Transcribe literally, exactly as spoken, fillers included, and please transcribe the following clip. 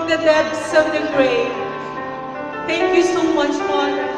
the depths of the grave. Thank you so much, Father.